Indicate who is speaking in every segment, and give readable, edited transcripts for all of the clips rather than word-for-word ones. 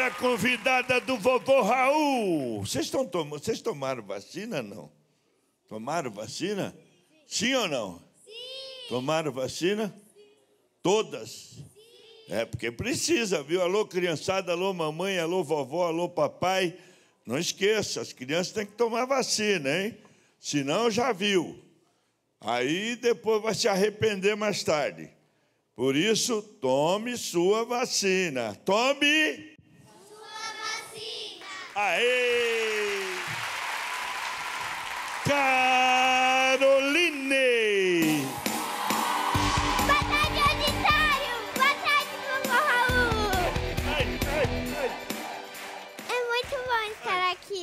Speaker 1: a convidada do vovô Raul. Vocês tomaram vacina, não? Tomaram vacina? Sim ou não?
Speaker 2: Sim.
Speaker 1: Tomaram vacina? Todas? Sim. É, porque precisa, viu? Alô, criançada, alô, mamãe, alô, vovó, alô, papai. Não esqueça, as crianças têm que tomar vacina, hein? Senão, já viu. Aí, depois vai se arrepender mais tarde. Por isso, tome sua vacina. Tome
Speaker 2: Sua vacina.
Speaker 1: Aê! Caroline!
Speaker 2: Boa tarde, auditório. Boa tarde, vovô Raul. É muito bom estar aqui.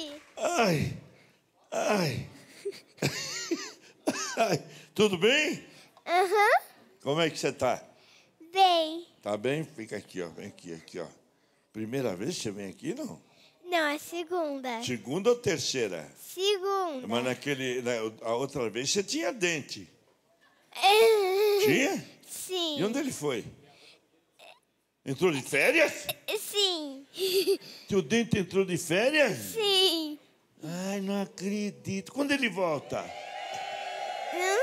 Speaker 1: Ai. Tudo bem?
Speaker 2: Aham.
Speaker 1: Como é que você tá?
Speaker 2: Bem.
Speaker 1: Tá bem? Fica aqui, ó. Vem aqui, ó. Primeira vez que você vem aqui, não?
Speaker 2: Não, é segunda.
Speaker 1: Segunda ou terceira?
Speaker 2: Segunda.
Speaker 1: Mas a outra vez você tinha dente. Tinha?
Speaker 2: Sim.
Speaker 1: E onde ele foi? Entrou de férias?
Speaker 2: Sim.
Speaker 1: Teu dente entrou de férias?
Speaker 2: Sim.
Speaker 1: Ai, não acredito. Quando ele volta?
Speaker 2: Não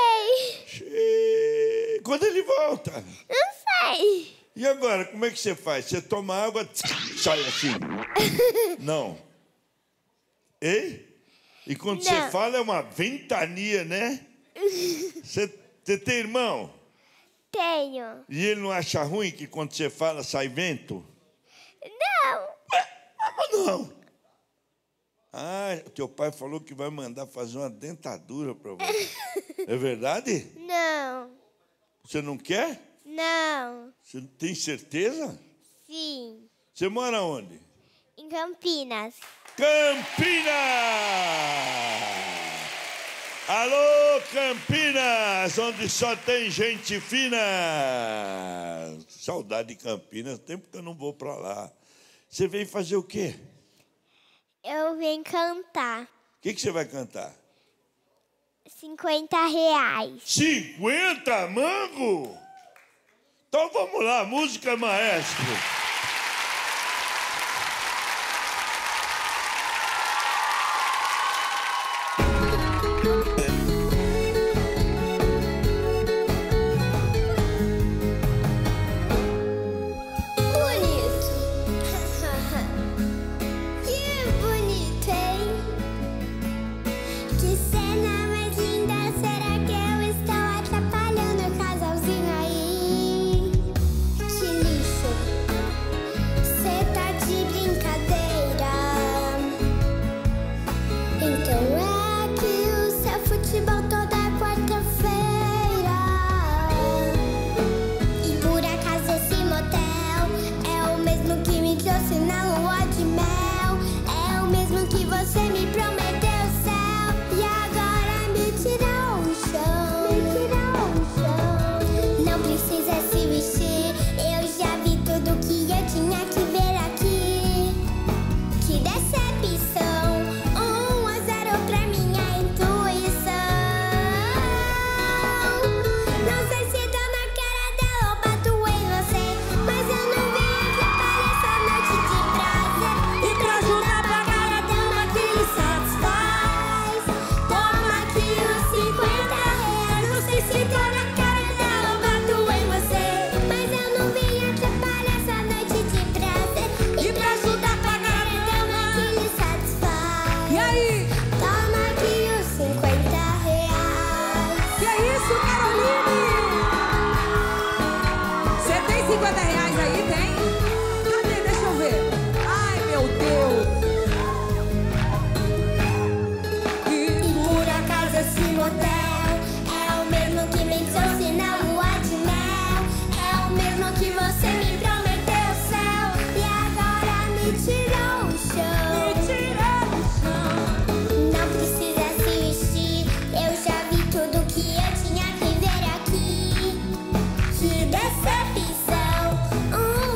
Speaker 2: sei.
Speaker 1: Quando ele volta?
Speaker 2: Não sei.
Speaker 1: E agora, como é que você faz? Você toma água, sai assim? Não. Ei? E quando você fala é uma ventania, né? Você tem irmão?
Speaker 2: Tenho.
Speaker 1: E ele não acha ruim que quando você fala sai vento?
Speaker 2: Não.
Speaker 1: Como não? Ah, teu pai falou que vai mandar fazer uma dentadura pra você. É verdade?
Speaker 2: Não.
Speaker 1: Você não quer?
Speaker 2: Não.
Speaker 1: Você tem certeza?
Speaker 2: Sim.
Speaker 1: Você mora onde?
Speaker 2: Em Campinas.
Speaker 1: Campinas! Alô, Campinas, onde só tem gente fina. Saudade de Campinas, tempo que eu não vou pra lá. Você veio fazer o quê?
Speaker 2: Eu vim cantar.
Speaker 1: O que você vai cantar?
Speaker 2: R$50.
Speaker 1: 50 mango? Então vamos lá, música, maestro.
Speaker 2: Decepção.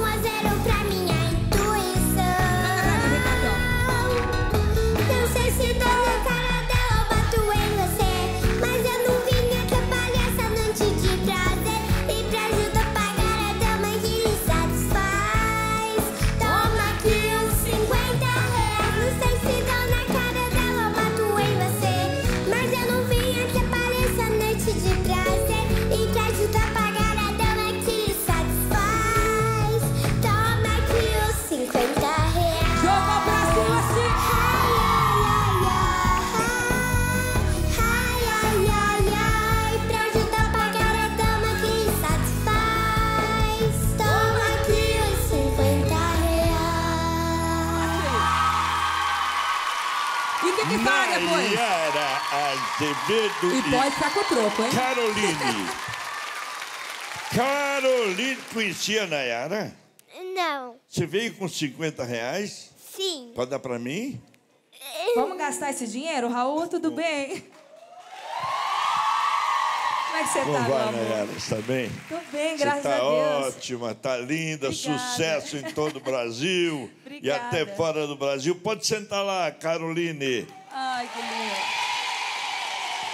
Speaker 3: Pode falar depois.
Speaker 1: Nayara Azevedo
Speaker 3: E pode ficar com o troco, hein?
Speaker 1: Caroline. Caroline, conhecia a Nayara?
Speaker 2: Não.
Speaker 1: Você veio com 50 reais?
Speaker 2: Sim.
Speaker 1: Pode dar para mim?
Speaker 3: Vamos gastar esse dinheiro? Raul, tudo bem? Como é que você tá,
Speaker 1: Como
Speaker 3: meu
Speaker 1: vai,
Speaker 3: amor?
Speaker 1: Nayara? Está bem?
Speaker 3: Tô bem,
Speaker 1: Você
Speaker 3: graças
Speaker 1: está
Speaker 3: a Deus.
Speaker 1: ótima, está linda,
Speaker 3: Obrigada.
Speaker 1: sucesso em todo o Brasil e
Speaker 3: Obrigada.
Speaker 1: até fora do Brasil. Pode sentar lá, Caroline.
Speaker 3: Ai, que lindo.